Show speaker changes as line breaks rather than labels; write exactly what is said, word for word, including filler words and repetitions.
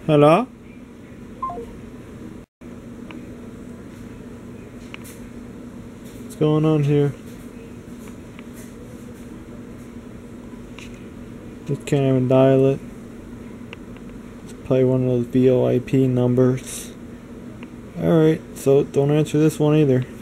Hello? What's going on here? Just can't even dial it. It's probably one of those V O I P numbers. Alright, so don't answer this one either.